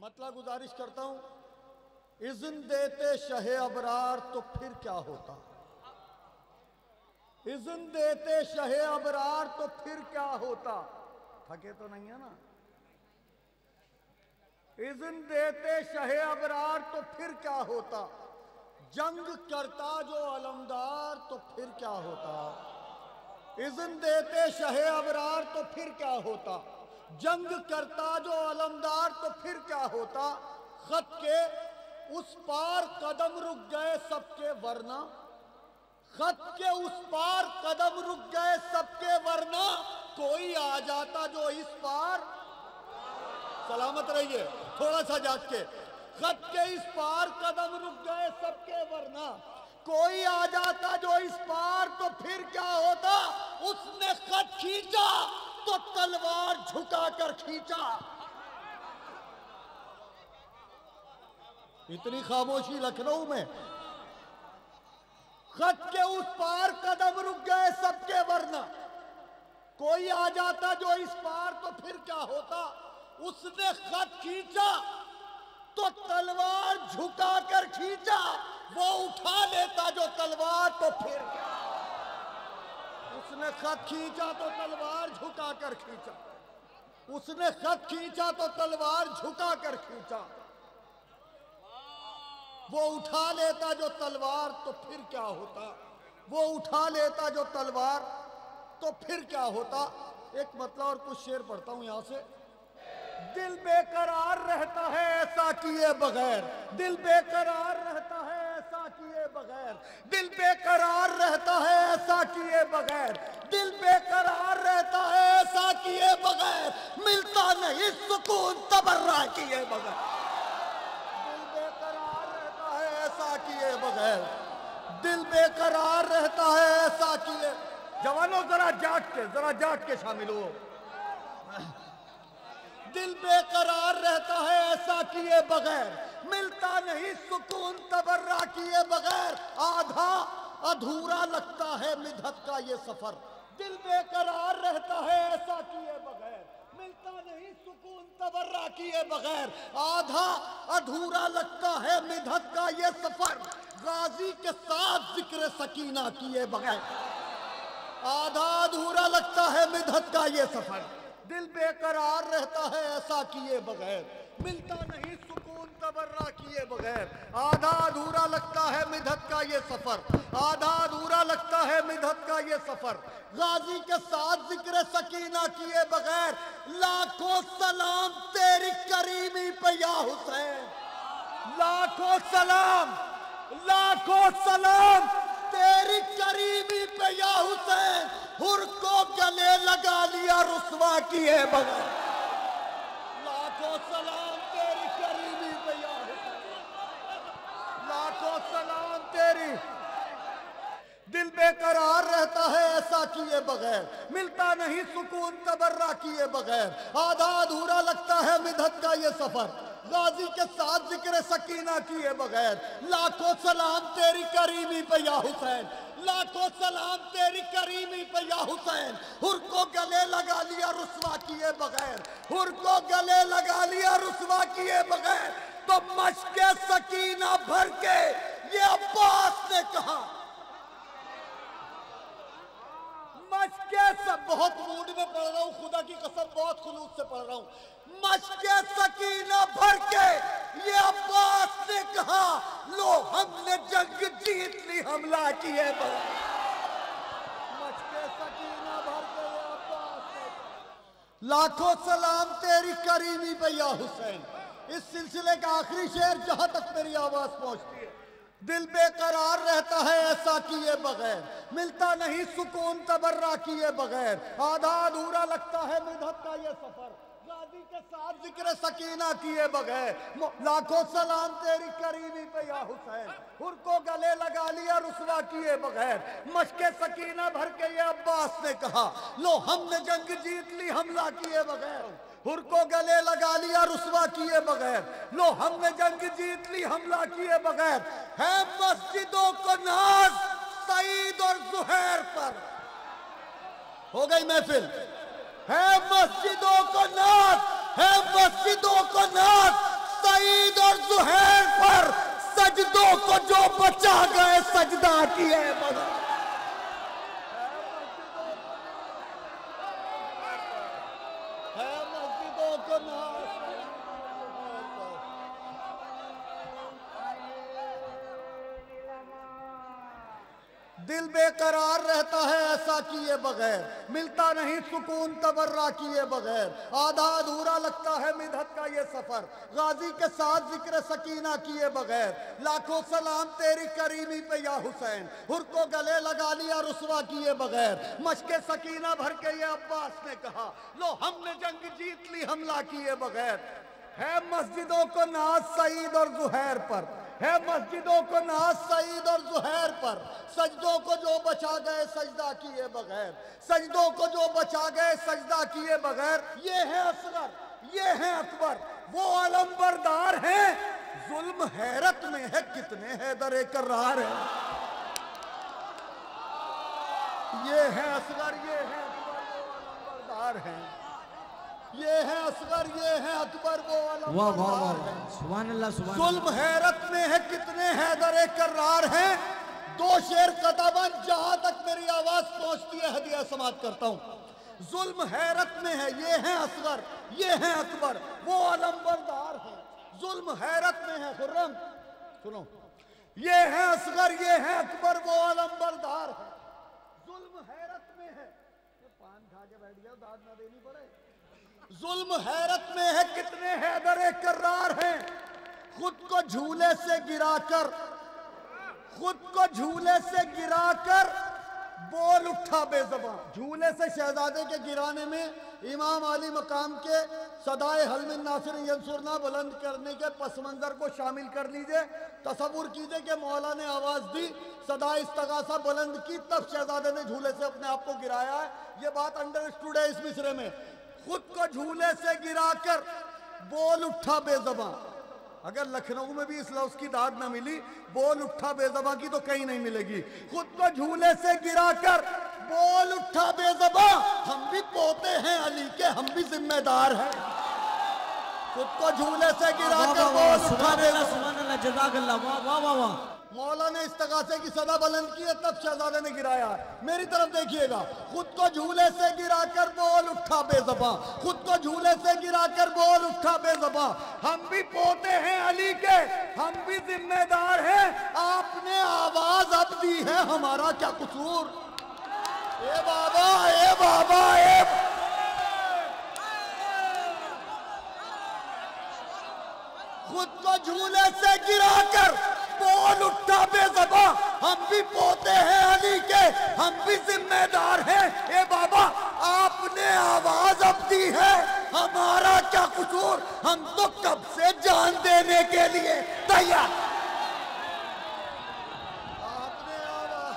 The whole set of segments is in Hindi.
मतलब गुजारिश करता हूं, इज़्न देते शहे अबरार तो फिर क्या होता, इज़्न देते शहे अबरार तो फिर क्या होता। थके तो नहीं है ना? इज़्न देते शहे अबरार तो फिर क्या होता, जंग करता जो अलमदार तो फिर क्या होता। इज़्न देते शहे अबरार तो फिर क्या होता, जंग करता जो अलमदार तो फिर क्या होता। खत के उस पार कदम रुक गए सबके वरना, खत के उस पार कदम रुक गए सबके वरना, कोई आ जाता जो इस पार। सलामत रहिए, थोड़ा सा जाग के। खत के इस पार कदम रुक गए सबके वरना, कोई आ जाता जो इस पार तो फिर क्या होता। उसने खत खींचा तो तलवार झुकाकर खींचा। इतनी खामोशी लखनऊ में। खत के उस पार कदम रुक गए सबके वरना, कोई आ जाता जो इस पार तो फिर क्या होता। उसने खत खींचा तो तलवार झुकाकर खींचा, वो उठा लेता जो तलवार तो फिर क्या। उसने खत खींचा तो तलवार झुकाकर खींचा, उसने खत खींचा तो तलवार झुकाकर खींचा, वो उठा लेता जो तलवार तो फिर क्या होता। वो उठा लेता जो तलवार तो फिर क्या होता। एक मतलब और कुछ शेर पढ़ता हूं यहां से। दिल बेकरार रहता है ऐसा किए बगैर, दिल बेकरार रहता है ऐसा किए बगैर, दिल बेकरार रहता है ऐसा किए बगैर, दिल बेकरार रहता है ऐसा किए बगैर, मिलता नहीं सुकून तबर्रा किए बगैर। दिल बेकरार रहता है ऐसा किए बगैर, दिल बेकरार रहता है ऐसा किए। जवानों जरा जाग के शामिल हो। दिल बेकरार रहता है ऐसा किए बगैर, मिलता नहीं सुकून तबर्रा किए बगैर, आधा अधूरा लगता है मिधत का ये सफर। दिल बेकरार रहता है ऐसा किए बगैर, मिलता नहीं सुकून तबर्रा किए बगैर, आधा अधूरा लगता है मिधत का ये सफर। गाजी के साथ जिक्र सकीना किए बगैर, आधा अधूरा लगता है मिधत का ये सफर। दिल बेकरार रहता है ऐसा किए बगैर, मिलता नहीं सुकून तबर्रा किए बगैर, आधा अधूरा लगता है मिधत का ये सफर, आधा अधूरा लगता है मिधत का ये सफर। गाजी के साथ जिक्र सकीना किए बगैर, लाखों सलाम तेरी करीमी पे या हुसैन, लाखों सलाम तेरी करीमी पे या हुसैन, हुर को गले लगा लिया रुसवा किए बगैर। लाखों सलाम तेरी करीमी पे या हुसैन, लाखों सलाम तेरी। दिल बेकरार रहता है ऐसा किए बगैर, मिलता नहीं सुकून तबर्रा किए बगैर, आधा अधूरा लगता है मिधत का ये सफर। गाजी के साथ जिक्र सकीना किए बगैर, लाखों सलाम तेरी करीमी पे या हुसैन, लाखों सलाम तेरी करीमी पे या हुसैन, हुर को गले लगा लिया रुसवा किए बगैर, हुर को गले लगा लिया रुसवा किए बगैर। तो मशके सकीना भर के ये अब्बास ने कहा, मशके सब बहुत मूड में पढ़ रहा हूं, खुदा की कसम बहुत खुलूस से पढ़ रहा हूं। मशके सकीना भर के ये अब्बास ने कहा, लो हमने जंग जीत ली हमला किए बगैर। मशके सकीना भर के ये अब्बास ने कहा, लाखों सलाम तेरी करीमी पे या हुसैन। इस सिलसिले का आखिरी शेर जहां तक मेरी आवाज पहुंचती है। दिल बेकरार रहता है ऐसा किए बगैर, मिलता नहीं सुकून तबर्रा किए बगैर, आधा अधूरा लगता है मिधत का ये सफर। गाजी के साथ जिक्र सकीना किए बगैर, लाखों सलाम तेरी करीमी पे या हुसैन, हुर को गले लगा लिया रुसवा किए बगैर। मशके सकीना भर के ये अब्बास ने कहा, लो हमने जंग जीत ली हमला किए बगैर, हुर को गले लगा लिया रुसवा किए बगैर, लो हमने जंग जीत ली हमला किए बगैर। है मस्जिदों को नाज सईद और जुहैर पर, हो गई महफिल। है मस्जिदों को नाज, है मस्जिदों को नाज सजदों को जो बचा गए सजदा किए बगैर। है मस्जिदों को नाश, दिल बेकरार रहता है ऐसा किए बगैर, मिलता नहीं सुकून तबर्रा किए बगैर, आधा अधूरा लगता है मिदहत का ये सफर गाजी के साथ जिक्र सकीना किए बगैर। लाखों सलाम तेरी करीमी पे या हुसैन, हुर को गले लगा लिया रुसवा किए बगैर। मशके सकीना भर के ये अब्बास ने कहा, लो हमने जंग जीत ली हमला किए बगैर। है मस्जिदों को नाज सईद और जुहैर पर, है मस्जिदों को नाज सईद और जुहैर पर, सजदों को जो बचा गए सजदा किए बगैर, सजदों को जो बचा गए सजदा किए बगैर। ये है असगर, ये है अकबर, वो अलंबरदार हैं, जुल्म हैरत में है कितने हैदर करार है। ये है असगर, ये है अकबर, वो अलंबरदार हैं, ये है असगर, ये है अकबर, वो अलंबरदार हैं। सुभान अल्लाह, सुभान जुल्म हैरत में है कितने हैदर करार हैं। दो शेर कताबन जहां तक मेरी आवाज पहुंचती है हदिया समाप्त करता हूं। जुल्म हैरत में है, ये है असगर, ये है अकबर, वो अलंबरदार है। जुल्म हैरत में है, खुर्रम सुनो, ये है असगर, ये है अकबर, वो अलंबरदार है। जुल्म हैरत में है, पान खा के बैठ गया, दाद ना देनी पड़े। जुल्म हैरत में है कितने हैदर करार हैं, खुद को झूले से गिराकर, खुद को झूले से गिराकर बोल उठा बेज़बान। झूले से शहजादे के गिराने में इमाम अली मकाम के सदाए हलमिन नासिर यंसुरना बुलंद करने के पस मंजर को शामिल कर लीजिए। तसव्वुर कीजिए कि मौला ने आवाज दी, सदा इस्तगासा बुलंद की, तब शहजादे ने झूले से अपने आप को गिराया है। ये बात अंडरस्टूड है इस मिसरे में। खुद को झूले से गिराकर बोल उठा बेज़बान। अगर लखनऊ में भी इस लफ्ज़ की दाद न मिली, बोल उठा बेज़बान की, तो कहीं नहीं मिलेगी। खुद को झूले से गिराकर बोल उठा बेज़बान, हम भी पोते हैं अली के, हम भी जिम्मेदार हैं। खुद को झूले से गिराकर बोल उठा बेज़बान। जज़ाकल्लाह, वाह वाह वाह वाह। मौला ने इस्तगासे की सदा बुलंद की है, तब शहजादे ने गिराया। मेरी तरफ देखिएगा, खुद को झूले से गिराकर बोल उठा बेज़बान, खुद को झूले से गिराकर बोल उठा बेज़बान। हम भी पोते हैं अली के, हम भी जिम्मेदार हैं। आपने आवाज अब दी है, हमारा क्या कसूर। ए बाबा, ए बाबा, ए खुद को झूले से गिराकर बोल उठा बेज़बान, हम भी पोते हैं अली के, हम भी जिम्मेदार हैं। ए बाबा, आपने आवाज अब दी है, हमारा क्या कसूर, हम तो कब से जान देने के लिए तैयार। आपने आवाज,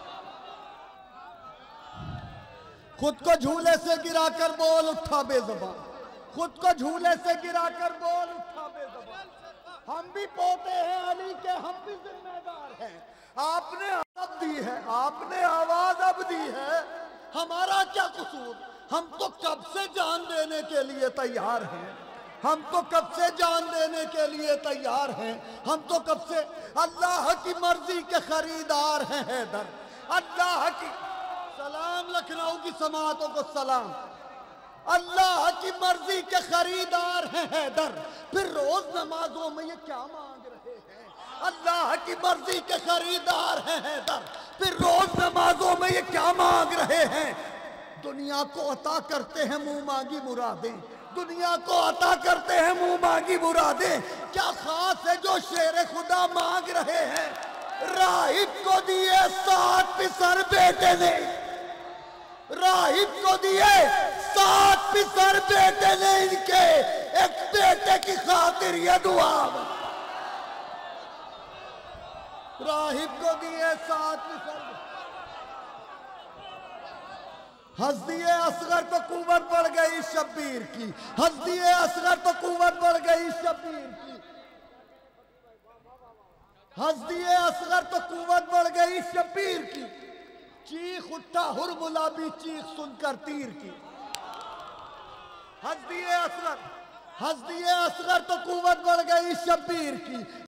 खुद को झूले से गिराकर बोल उठा बेज़बान, खुद को झूले से गिराकर बोल उठा बेज़बान। हम भी पोते हैं अली के, हम भी जिम्मेदार हैं। आपने अब दी है, आपने आवाज अब दी है, हमारा क्या कसूर, हम तो कब से जान देने के लिए तैयार हैं। हम तो कब से जान देने के लिए तैयार हैं। हम तो कब से अल्लाह की मर्जी के खरीदार हैं हैदर, अल्लाह की। सलाम लखनऊ की समातों को सलाम। अल्लाह की मर्जी के खरीदार हैं हैदर, फिर रोज नमाजों में ये क्या मांग रहे हैं। अल्लाह की मर्जी के खरीदार हैं हैदर, फिर रोज नमाजों में ये क्या मांग रहे हैं। दुनिया को अता करते हैं मुंह मांगी मुरादें, दुनिया को अता करते हैं मुंह मांगी मुरादें। क्या खास है जो शेर खुदा मांग रहे हैं। राहिब को दिए 7 पिसर बेटे ने, राहिब को दिए 7 पिसर बेटे ने, इनके एक बेटे की खातिर ये दुआ। राहिब को दिए 7 पिसर। हस्दिए असगर तो कुव्वत बढ़ गई शब्बीर की, हस्दिए असगर तो कुव्वत बढ़ गई शब्बीर की, हस्दिए असगर तो कुव्वत बढ़ गई शब्बीर की। चीख उठा हुरमुला भी चीख सुनकर तीर की। हस्दिए असगर तो कुव्वत बढ़ गई शब्बीर की।